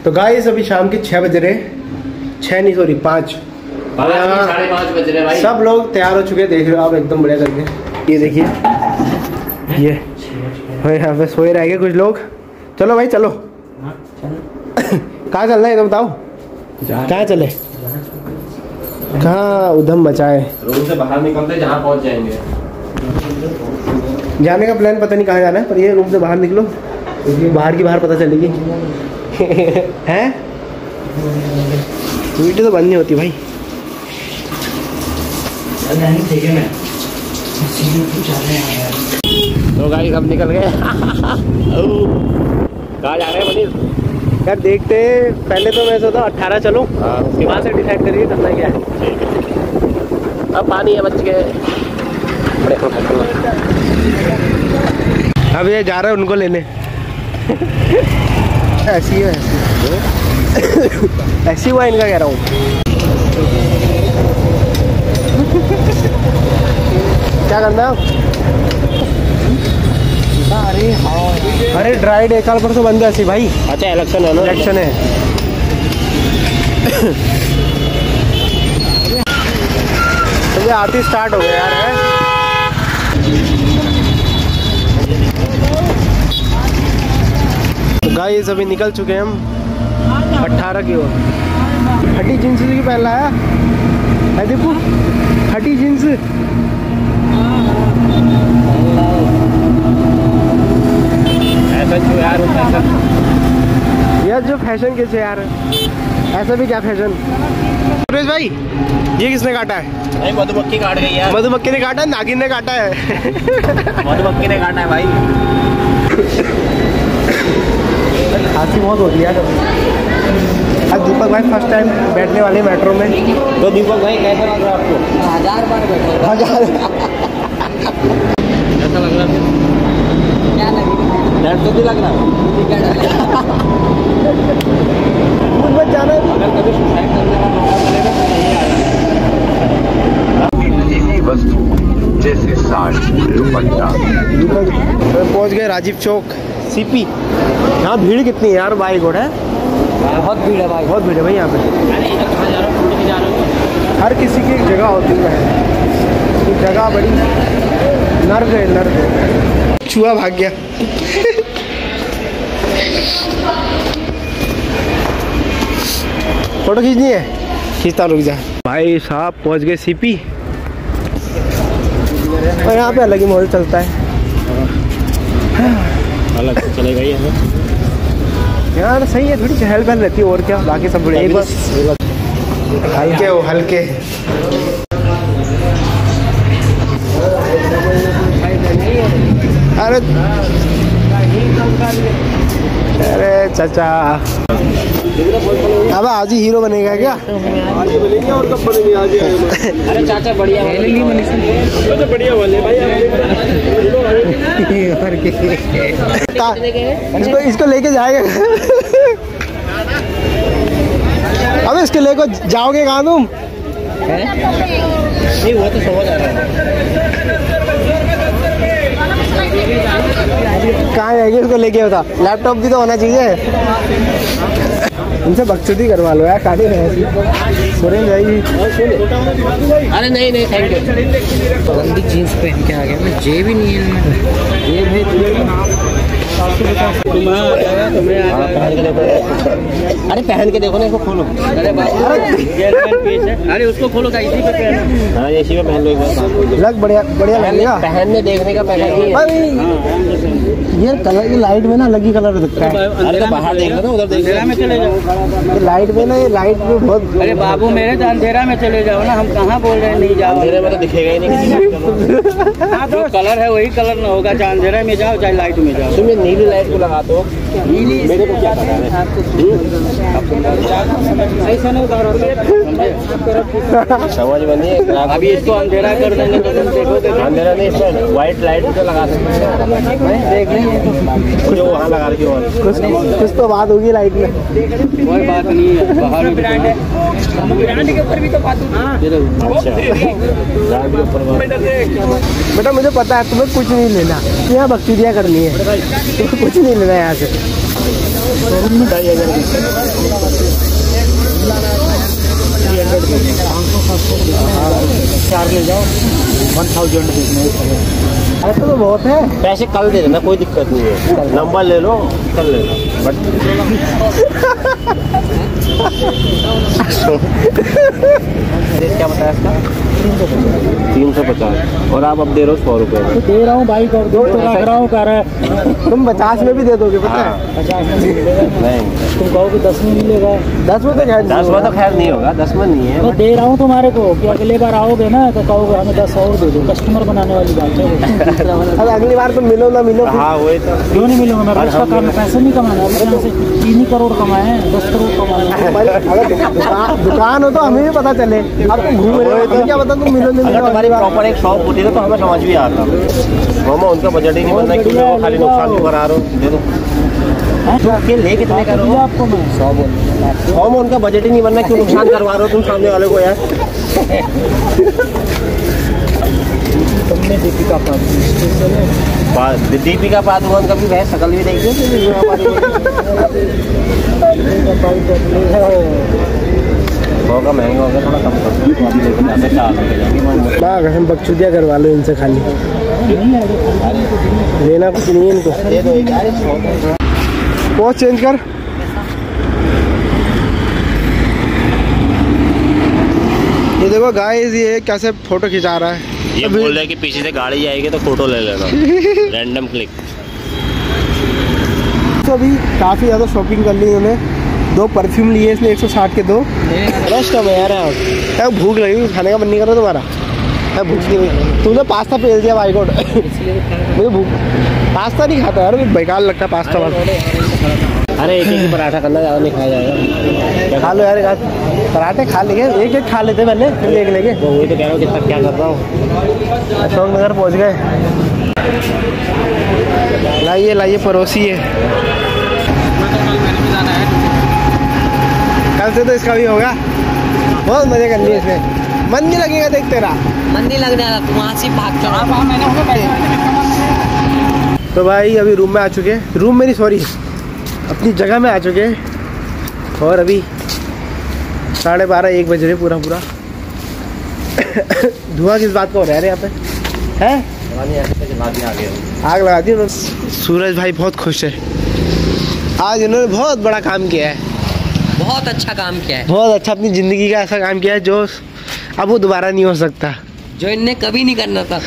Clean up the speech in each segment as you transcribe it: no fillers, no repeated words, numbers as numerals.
तो गाइस अभी शाम के 6 बज रहे, 6 नहीं सॉरी 5, 5:30 बज रहे भाई। सब लोग तैयार हो चुके हैं, देख रहे हो आप एकदम बढ़िया करके। ये देखिए ये भाई यहाँ पे सोए रह गए कुछ लोग। चलो भाई चलो। कहाँ चलना है तो बताओ, कहाँ चले, कहाँ उधम मचाए। रूम से बाहर निकलते जहाँ पहुँच जाएंगे। जाने का प्लान पता नहीं कहाँ जाना है, पर ये रूम से बाहर निकलो, बाहर की बाहर पता चलेगी। हैं वीडियो तो बंद नहीं होती भाई। तो गाइस अब निकल गए। कहाँ जा रहे हैं मनीष? यार देखते पहले तो मैं सोचा 18 चलूं, उसके बाद से डिसाइड करिए करना क्या है। अब पानी है बच गए। अब ये जा रहे हैं उनको लेने। ऐसी है ऐसी हुआ इनका, कह रहा हूँ। क्या करना है? अरे ड्राई डे कल परसों बंद है ऐसी भाई। अच्छा इलेक्शन है ना? इलेक्शन है। तो ये आरती स्टार्ट हो गया यार है। तो गाइस अभी निकल चुके हैं हम 18 की ओर। हटी जींस की पहन लाया है, देखो हटी जींस। यार जो फैशन कैसे यार, ऐसा भी क्या फैशन। सुरेश भाई ये किसने काटा है? भाई मधुमक्खी काट गई यार। मधुमक्खी ने काटा है, नागिन ने काटा है। मधुमक्खी ने काटा है भाई। खांसी बहुत होती है यार। आज दीपक भाई फर्स्ट टाइम बैठने वाले मेट्रो में। तो दीपक भाई कैसा लग रहा है आपको? 1000 बार बैठा। 1000 कैसा लग रहा है? क्या लगेगा? डर तो नहीं लग रहा? क्या डर? मत जाना। अगर कभी सुसाइड करने का मौका मिलेगा तो नहीं आना। वस्तु जैसे साड़ी दुपट्टा। पहुंच गए राजीव चौक सीपी। यहाँ भीड़ कितनी है यार, बाई घोड़ा है, बहुत भीड़ है भाई, बहुत भीड़ है भाई यहाँ पे। अरे इधर कहाँ जा रहा हूँ? उल्टी जा रहा हूँ। हर किसी की एक जगह होती है, तो जगह बड़ी नर्क है, नर्क। चूहा भाग गया। फोटो खींचनी है, खींचता रुक जा। भाई साहब पहुंच गए सीपी, और यहाँ पे अलग ही माहौल चलता है। अलग से चलेगा ही हमें यार सही है, थोड़ी चहल पहल रहती है और क्या, बाकी सब बढ़िया। एक बस हल्के हो हल्के। अरे अरे चाचा अब आज ही हीरो बनेगा क्या? और कब बनेंगे? आज अरे चाचा बढ़िया बढ़िया वाले भाई। इसको लेके जाएगा। अब इसके लेके जाओगे कहाँ तुम? नहीं वो तो समझ आ रहा है। कहाँ जाएगी उसको लेके? होता लैपटॉप भी तो होना चाहिए। इनसे बकचोदी करवा लो यार, काटी नहीं सुरेंद्र भाई। अरे नहीं नहीं थैंक यू। गंदी जीन्स पहन के आ गया मैं, जेब ही नहीं है इनमें। जेब है अरे पहन के देखो ना, इसको खोलो। अरे अरे उसको खोलो का, इसी पे पहन। हाँ इसी पे पहन लो एक बार। लग बढ़िया बढ़िया लगेगा। पहनने देखने का पहन ये कलर, ये लाइट में ना अलग ही कलर दिखता है। अरे तो बाहर देख लो ना, उधर देख में चले जाओ। ये लाइट में ना, ये लाइट में बहुत। अरे बाबू मेरे तो अंधेरा में चले जाओ ना, हम कहाँ बोल रहे हैं नहीं जाओ। अंधेरे में तो दिखेगा ही नहीं किसी को। हाँ तो कलर है वही कलर ना होगा, चाहे अंधेरा में जाओ चाहे लाइट में जाओ। तुम नीली लाइट को लगा दो। नीली मेरे को क्या पता है? समझ बनिए। अभी इसको अंधेरा कर देंगे तो तुम देखोगे। अंधेरा नहीं, इसमें व्हाइट लाइट तो लगा सकते हैं। देख लेंगे जो वहाँ लगा रखी हो। कुछ तो बात होगी लाइट में। कोई बात नहीं है, बाहर ब्रांड है, ब्रांड के ऊपर भी तो बात होगी। अच्छा बेटा मुझे पता है तुम्हें कुछ नहीं लेना, यहाँ बकचोदियाँ करनी है, तुम्हें कुछ नहीं लेना यहाँ से। चार ले जाओ 1000 देखने। ऐसा तो बहुत है। पैसे कल दे देना, कोई दिक्कत नहीं है, नंबर ले लो कल ले लो। बट क्या बताया इसका? 350 और आप अब दे रहे हो 100 रुपये में। दे रहा हूँ भाई को, दो तो रख रहा हूँ कह रहा है। तुम 50 में भी दे दोगे पता है? 50 में नहीं मिलेगा। नहीं तुम कहो कि 10 में मिलेगा। 10 में तो खैर 10 में तो खैर नहीं होगा, 10 में नहीं है। तो दे रहा हूँ तुम्हारे को कि अगले बार आओगे ना तो कहोगे हमें 10 और दे दो। कस्टमर बनाने वाली बात है। अरे अगली बार तुम मिलो ना मिलो। हाँ वही तो। क्यों नहीं मिलूंगा मैं? इसका काम पैसे नहीं कमाना। अभी यहाँ से 3 करोड़ कमाए हैं, 10 करोड़ कमाए हैं। अगर दुकान हो तो हमें भी पता चले। अब तुम घूम रहे हो, क्या पता तुम मिलो नहीं अगर मिलो। तुम्हारी प्रॉपर एक शॉप होती ना तो हमें समझ भी आता। मामा उनका बजट ही नहीं बनना, क्यों वो खाली नुकसान क्यों करा रहे हो? दे दो के ले कितने करो आपको मैं 100 बोल। 100 में उनका बजट ही नहीं बनना, क्यों नुकसान करवा रहे हो तुम सामने वाले को यार? तुमने दीपिका दीपिका पादुकोण का भी वह शकल भी देखिए। होगा महंगा होगा, थोड़ा कम कर दो। हम बकचोदिया करवा लो इनसे खाली। लेना कुछ नहीं है इनको। दे दो यार। पोस्ट चेंज कर। ये देखो गाइस, ये कैसे फोटो खिंचा रहा है। ये बोल रहे हैं कि पीछे से गाड़ी आएगी तो फोटो ले लेना। Random click. तो अभी काफ़ी ज़्यादा शॉपिंग कर ली इन्होंने। 2 परफ्यूम लिए इसने 160 के 2। रेस्ट हो यार। यार भूख लगी, खाने का मन नहीं कर रहा तुम्हारा? यार भूख नहीं लगी। तुमने पास्ता पेल दिया भाई को। मुझे भूख, पास्ता नहीं खाता यार, बेकार लगता है पास्ता वाला। अरे एक ही पराठा करना, ज़्यादा नहीं खाया जाएगा। खा लो यार, पराठे खा लेंगे, एक खा लेते पहले, फिर एक लेंगे। तो वही तो कह रहा हूँ, कितना क्या कर रहा हूँ। अशोक नगर पहुँच गए। लाइए लाइए परोसिए। कल से तो इसका भी होगा। बहुत मजे कर लिए इसमें। मन नहीं लगेगा देख तेरा। मन नहीं लगने वाला, तुम वहाँ से भाग चलो। तो भाई अभी रूम में आ चुके हैं। रूम में नहीं, सॉरी, अपनी जगह में आ चुके हैं। और अभी 12:30 1 बज रहे पूरा। धुआं किस बात का हो रहा है यहाँ पे? है आग लगा दी उन्होंने। सूरज भाई बहुत खुश है आज। इन्होंने बहुत बड़ा काम किया है, बहुत अच्छा काम किया है, बहुत अच्छा। अपनी ज़िंदगी का ऐसा काम किया है जो अब वो दोबारा नहीं हो सकता, जो इन्हें कभी नहीं करना था।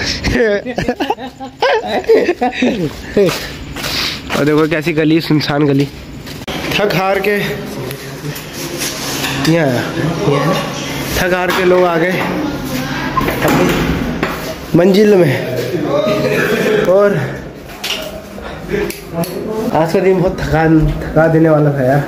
और देखो कैसी गली, सुनसान गली। थक हार के थक हार के लोग आ गए अपनी मंजिल में। और आज का दिन बहुत थका देने वाला था यार।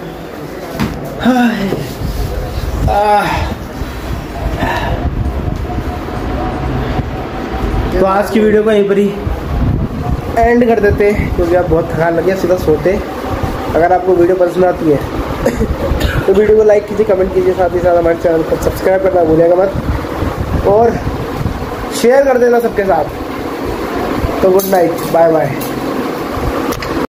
तो आज की वीडियो को यहीं पर ही एंड कर देते हैं, क्योंकि आप बहुत थकान लगे, सीधा सोते। अगर आपको वीडियो पसंद आती है तो वीडियो को लाइक कीजिए, कमेंट कीजिए, साथ ही साथ हमारे चैनल को सब्सक्राइब करना भूलिएगा मत, और शेयर कर देना सबके साथ। तो गुड नाइट, बाय बाय।